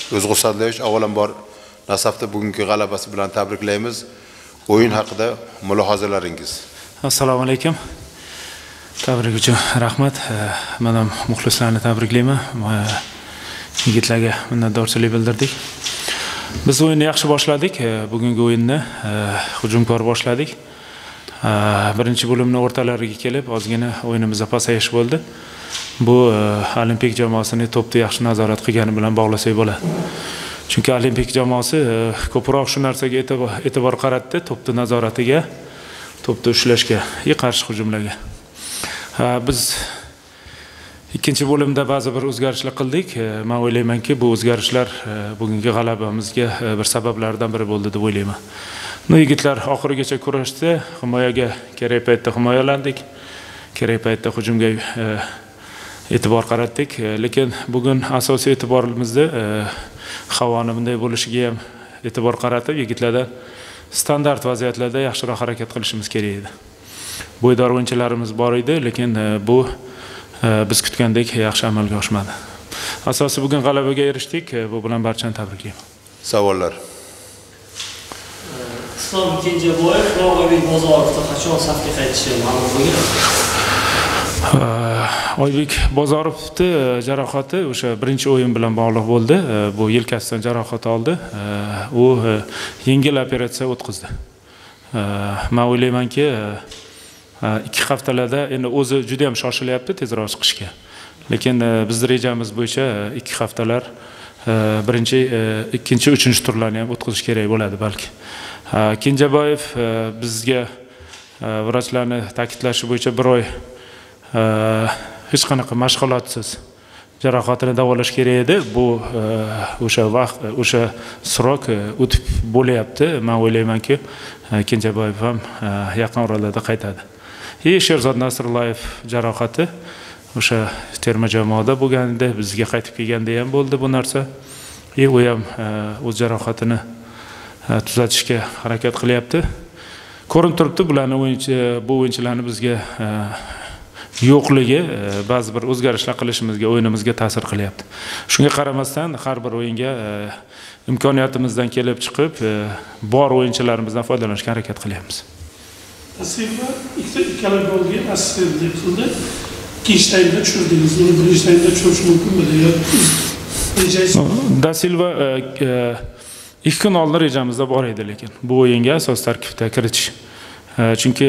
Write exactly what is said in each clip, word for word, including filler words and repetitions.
O'zg'ursadlovich, avvalambor Nasafni bugungi g'alabasi bilan tabriklaymiz. O'yin haqida mulozimalaringiz. Assalomu alaykum. Tabrik uchun rahmat. Men ham muxlislarni tabriklayman. Yigitlarga minnatdorchilik bildirdik. Biz o'yinni yaxshi boshladik. Bugungi o'yinni hujumkor boshladik. Birinchi bo'limni o'rtalariga kelib, ozgina o'yinimizda pasayish bo'ldi. Bu Olimpik jamoasini to'pni yaxshi nazorat qilgani bilan bog'lasak bo'ladi. Chunki Olimpik jamoasi ko'proq shu narsaga e'tibor qaratdi, to'pni nazoratiga, to'pni ushlashga, qarshi hujumlarga. Biz ikkinchi bo'limda ba'zi bir o'zgarishlar qildik. Men o'ylaymanki, bu o'zgarishlar bugungi g'alabamizga bir sabablardan biri bo'ldi deb o'ylayman. No, yigitlar oxirigacha kurashdi, himoyaga kerak paytda himoyalandik, kerak paytda hujumga e'tibor qaratdik, lekin bugun asosiy e'tiborimizni havoni bunday bo'lishiga ham e'tibor qaratib, yigitlardan standart vaziyatlarda yaxshiroq harakat qilishimiz kerak edi. Bo'ydor o'yinchilarimiz bor edi, lekin bu biz kutgandek yaxshi amalga oshmadi. Asosiy bugun g'alabaga erishdik, bu bilan barchani tabriklayman. Savollar. Islom Kenjaboyev Oybek Bozorovga qachon safga qaytishi ma'lum bo'lgan? Oybek Bozorovni jarohati o'sha birinchi o'yin bilan bog'liq bo'ldi. Bu yelkasidan jarohat oldi. U yengil operatsiya o'tkazdi. Men o'ylaymanki, ikki haftalarda endi o'zi juda ham shoshilyapti tezroq chiqishga. Lekin bizning rejamiz bo'yicha ikki haftalar birinchi, ikkinchi, uchinchi turlarni ham o'tkazish kerak bo'ladi balki. Kenjaboyev bizga vrachlarni ta'kidlashi bo'yicha bir oy hech qanaqa mashg'ulotsiz jarohatini davolash kerak edi. Bu o'sha vaqt, o'sha srok o'tib bo'lyapti. Men o'ylaymanki, Kenjaboyev ham yaqin orada qaytadi. Sherzod Nasrulloyev jarohati o'sha terma jamoada bo'lganda, bizga qaytib kelganda ham bo'ldi bu narsa. E u ham o'z jarohatini tuzatishga harakat qilyapti. Ko'rinib turibdi, bularni o'yinchi, bu o'yinchilarni bizga yo'qligi ba'zi bir o'zgarishlar qilishimizga, o'yinimizga ta'sir qilyapti. Shunga qaramasdan har bir o'yinga imkoniyatimizdan kelib chiqib, bor o'yinchilarimizdan foydalanishga harakat qilyapmiz. Silva ikkala golga assistentlik qildi. Ikkinchi taymda tushirdingiz. Uni birinchi taymda tushirish mumkinmidi? Da Silva ikki kun oldin rejamizda bor edi, lekin bu o'yinga asos tarkibda kiritish. Chunki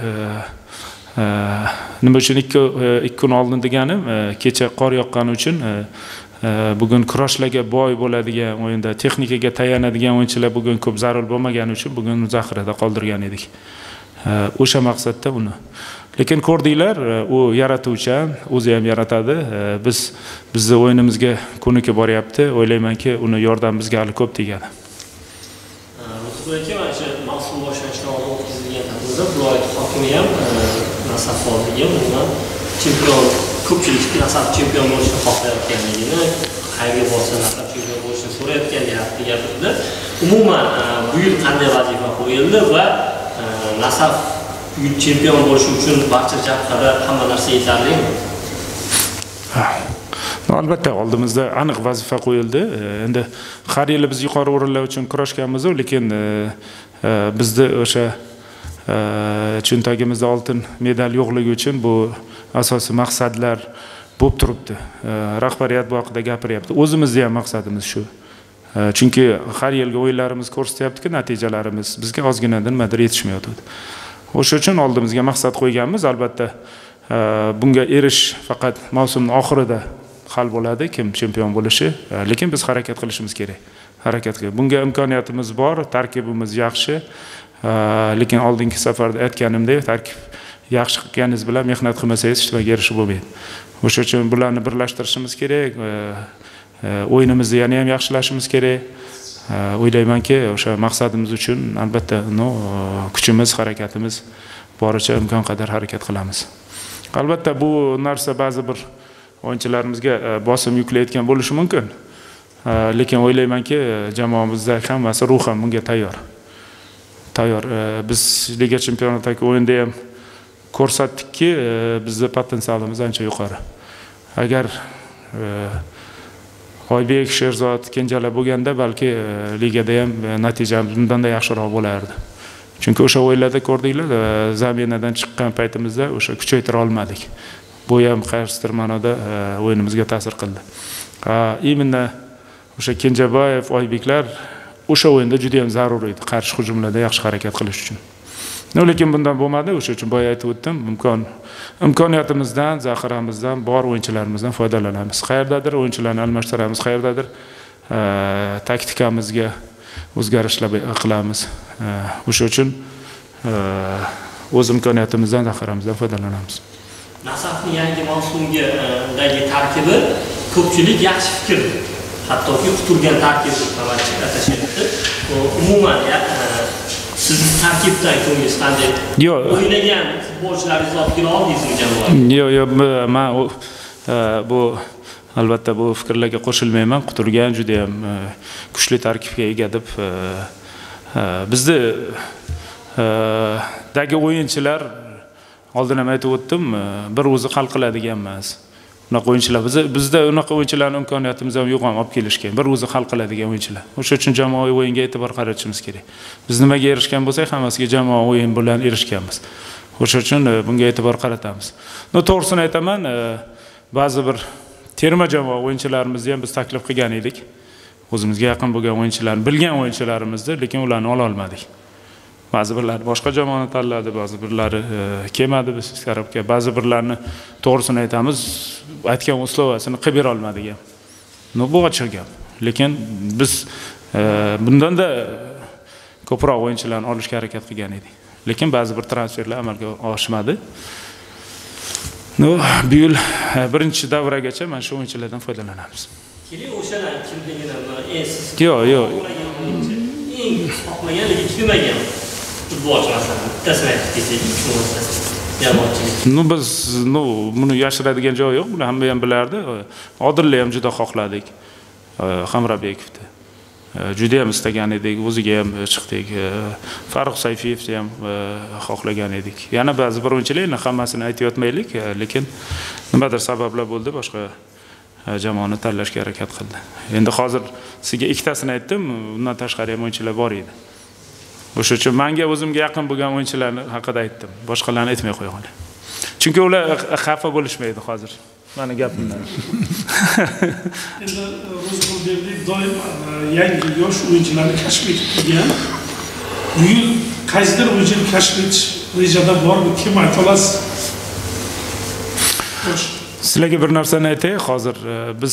nima uchun ikki kun oldin deganim, kecha qor yoqqani uchun bugun kurashlarga boy bo'ladigan o'yinda texnikaga tayanadigan o'yinchilar bugun ko'p zarur bo'lmagani uchun bugun zaxirada qoldirgan edik. O'sha maqsadda uni. Lekin ko'rdinglar, u yaratuvchan, o'zi ham yaratadi. Biz bizning o'yinimizga ko'nikib boryapti. O'ylaymanki, uni yordam bizga hali ko'p tegadi. Lutfulaka mana shu mavsum boshlanishidan oldin o'tkazilgan tadbirda viloyat hokimi ham Nasaf hozirga umuman chempion, ko'pchilik Nasaf chempion bo'lishni xohlayotganligini, qayerga borsa Nasaf chempion bo'lishni so'rayotganini gapirdi. Umuman bu yil qanday vazifa qo'yildi va Nasaf chempion bo'lishi uchun barcha jabhada hamma narsa yetarlimi? Albatta, oldimizda aniq vazifa qo'yildi. Endi har yili biz yuqori o'rinlar uchun kurashganmiz, lekin bizda o'sha cho'ntagimizda oltin medal yo'qligi uchun bu asosiy maqsadlar bo'lib turibdi. Rahbariyat bu haqida gapiryapti. O'zimizda ham maqsadimiz shu. Chunki har yilgi o'yinlarimiz ko'rsatyaptiki, natijalarimiz bizga ozginadan nimadir yetishmayotdi. O'sha uchun oldimizga maqsad qo'yganmiz. Albatta, bunga erish faqat mavsumning oxirida hal bo'ladi, kim chempion bo'lishi, lekin biz harakat qilishimiz kerak. Harakat qilib. Bunga imkoniyatimiz bor, tarkibimiz yaxshi, lekin oldingi safarda aytganimdek, tarkib yaxshi qilganingiz bilan mehnat qilmasangiz hech nimaga erishib bo'lmaydi. O'sha uchun bularni birlashtirishimiz kerak, o'yinimizni yana ham yaxshilashimiz kerak. O'ylaymanki, o'sha maqsadimiz uchun albatta no kuchimiz, harakatimiz boricha imkon qadar harakat qilamiz. Albatta bu narsa ba'zi bir o'yinchilarimizga bosim yuklayotgan bo'lishi mumkin. Lekin o'ylaymanki, jamoamizda hammasi ruhan bunga tayyor. Tayyor. Biz Liga chempionatidagi o'yinda ham ko'rsatdikki, bizning potensialimiz ancha yuqori. Agar Oybek, Sherzod, Kenjalar bo'lganda balki ligada ham natijamiz bundanda yaxshiroq bo'lardi. Chunki o'sha o'yinlarda ko'rdinglar, zaminadan chiqqan paytimizda o'sha kuchaytira olmadik. Bu ham qaysidir ma'noda o'yinimizga ta'sir qildi. Imенно o'sha Kenjaboyev, Oybeklar o'sha o'yinda juda ham zarur edi, qarshi hujumlarda yaxshi harakat qilish uchun. Lekin bundan bo'lmadi, o'sha uchun boya aytib o'tdim, imkon imkoniyatimizdan, zaxiramizdan, bor o'yinchilarimizdan foydalanamiz. Qayerdadir o'yinchilarni almashtiramiz, qayerdadir taktikamizga o'zgarishlar qilamiz. O'sha uchun o'z imkoniyatimizdan, zaxiramizdan foydalanamiz. Nasafning yangi mavsumdagi tarkibi ko'pchilik yaxshi fikr, hattoki kutilgan tarkib deb atashayapti. Umuman sizni tarkibdan ko'nglingiz qanday? Yo'q. O'ynagan futbolchilaringiz olib kela oldingizmi jamoaga? Yo'q, yo'q, men bu albatta bu fikrlarga qo'shilmayman. Quturgan juda ham kuchli tarkibga ega deb bizda dagi o'yinchilar oldin ham aytib o'tdim, bir o'zi hal qiladigan emas. Unaqa o'yinchilar bizda bizda unaqa o'yinchilarning imkoniyatimiz ham yo'q ham olib kelishgan. Bir o'zi hal qiladigan o'yinchilar. O'sha uchun jamoaviy o'yinga e'tibor qaratishimiz kerak. Biz nimaga erishgan bo'lsak, hammasiga jamoa o'yin bilan erishganmiz. O'sha uchun bunga e'tibor qaratamiz. No, to'g'risini aytaman, ba'zi bir terma jamoa o'yinchilarimizni ham biz taklif qilgan edik. O'zimizga yaqin bo'lgan o'yinchilarni, bilgan o'yinchilarimizni, lekin ularni ola olmadik. Ba'zi birlari boshqa jamoani tanladi, ba'zi birlari kelmadi biz tarafga. Ba'zi birlarni to'g'risini aytamiz, aytgan uslovasini qilib bera olmadik ham. No, bu ochiq gap. Lekin biz bundanda ko'proq o'yinchilarni olishga harakat qilgan edik. Lekin ba'zi bir transferlar amalga oshmadi. No, bu yil birinchi davragacha mana shu o'yinchilardan foydalanamiz. Keling, o'shalar kimligini esiz. Yo'q, yo'q. Eng xohlaganligi kelmagan futbolchi masalan, bittasini aytib ketsak, jamoatchilik. No, biz no, buni yashiradigan joyi yo'q. Buni hamma ham bilardi. Odilni ham juda xohladik. Hamrabekovni. Juda ham istagan edik, o'ziga ham chiqdik. Farruh Sayfiyevni ham xohlagan edik. Yana ba'zi bir o'yinchilarni hammasini aytayotmaylik, lekin nimadir sabablar bo'ldi, boshqa jamoani tanlashga harakat qildi. Endi hozir sizga ikkitasini aytdim, undan tashqari ham o'yinchilar bor edi. O'sha uchun menga o'zimga yaqin bo'lgan o'yinchilarni haqida aytdim. Boshqalarni aytmay qo'yganlar. Chunki ular xafa bo'lishmaydi hozir. Meni gapimdan. Endi Ro'zg'orbek doim yangi yosh o'yinchilarni kashf etib kelgan. Bu yil qaysidir o'yinchini kashf etish rejada bormi? Kim ayta olasiz? Sizlarga bir narsani aytay, hozir biz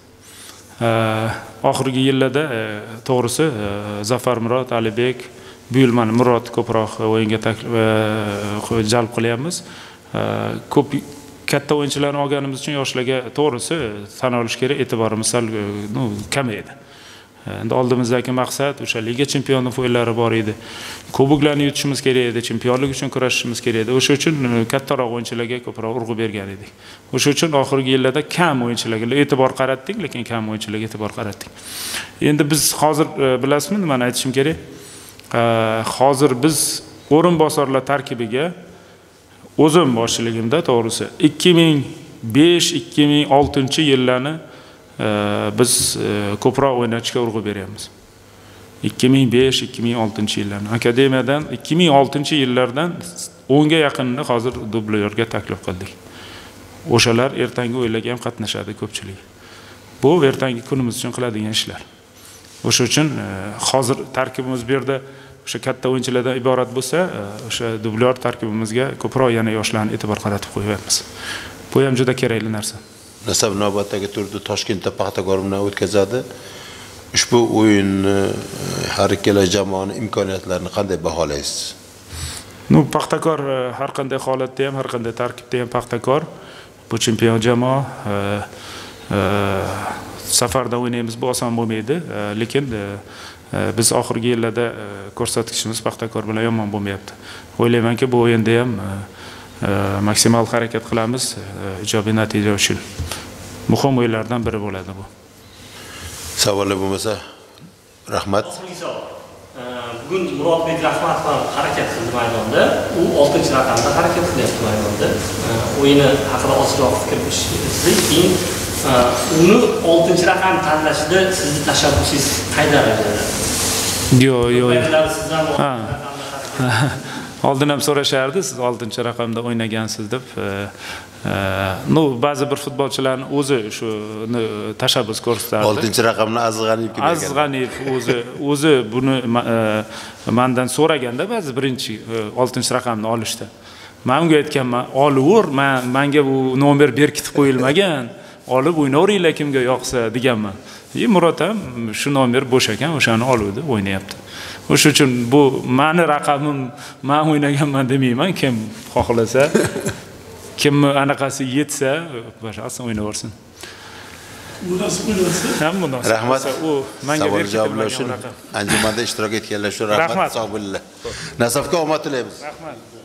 oxirgi yillarda to'g'risi Zafar Murod, Alibek, bu yil mana Murod ko'proq o'yinga jalb qilyapmiz. Ko'p katta o'yinchilarni olganimiz uchun yoshlarga to'g'risi tan olish kerak, e'tiborimiz sal no, kamaydi. Endi oldimizdagi maqsad o'sha liga chempionlik o'yinlari bor edi. Kuboklarni yutishimiz kerak edi, chempionlik uchun kurashishimiz kerak edi. O'sha uchun kattaroq o'yinchilarga ko'proq urg'u bergan edik. O'sha uchun oxirgi yillarda kam o'yinchilarga e'tibor qaratdik, lekin kam o'yinchilarga e'tibor qaratdik. Endi biz hozir bilasizmi, nimani aytishim kerak? Hozir biz o'rinbosarlar tarkibiga o'zim boshchiligimda to'g'risi ikki ming besh ikki ming oltinchi yillarni biz ko'proq o'ynashga urg'u beryapmiz. ikki ming besh ikki ming oltinchi yillarni akademiyadan ikki ming oltinchi yillardan o'nga yaqinini hozir dublyerga taklif qildik. O'shalar ertangi o'yinlarga ham qatnashadi ko'pchilik. Bu ertangi kunimiz uchun qiladigan ishlar. O'sha uchun hozir tarkibimiz bu yerda o'sha katta o'yinchilardan iborat bo'lsa, o'sha dublyor tarkibimizga ko'proq yana yoshlarni e'tibor qaratib qo'yamiz. Bu ham juda kerakli narsa. Nasaf navbatdagi turda Toshkentda Paxtakor bilan o'tkazadi. Ushbu o'yinni har ikkala jamoaning imkoniyatlarini qanday baholaysiz? No, Paxtakor har qanday holatda ham, har qanday tarkibda ham Paxtakor bu chempion jamoa. Safarda o'ynaymiz, bu oson bo'lmaydi, lekin biz oxirgi yillarda ko'rsatkichimiz Paxtakor bilan yomon bo'lmayapti. O'ylaymanki, bu o'yinda ham maksimal harakat qilamiz ijobiy natija uchun. Muhim o'yinlardan biri bo'ladi bu. Savollar bo'lmasa, rahmat. Bugun Murodbek Rahmat ham harakat qildi maydonda. U oltinchi raqamda harakat qilyapti maydonda. O'yini haqida ozroq fikr berishingizga keyin Uni oltinchi raqam tanlashda sizni tashabbusingiz qay darajada? Yo'q, yo'q. Sizdan Ha. Oldin ham so'rashardi, siz oltinchi raqamda o'ynagansiz deb. No, ba'zi bir futbolchilarning o'zi shu tashabbus ko'rsatardi. oltinchi raqamni Azg'aniyev kelgan. Azg'aniyev o'zi o'zi buni mendan so'raganda ba'zi birinchi oltinchi raqamni olishdi. Men unga aytganman, olaver, men menga bu nomer berkitib qo'yilmagan. Olib o'ynaveringlar kimga yoqsa deganman. E Murod ham shu nomer bo'sh ekan, o'shani oluvdi, o'ynayapti. O'sha uchun bu meni raqamim, men o'ynaganman demayman, kim xohlasa, kim anaqasi yetsa, boshqasi o'ynaversin. Munosib o'ynasa. Ham munosib. Rahmat. U menga Savol berkitib javoblar qo'yilgan uchun raqam. anjumanda ishtirok etganlar uchun rahmat. Sog' bo'linglar. Nasafga omad tilaymiz. Rahmat.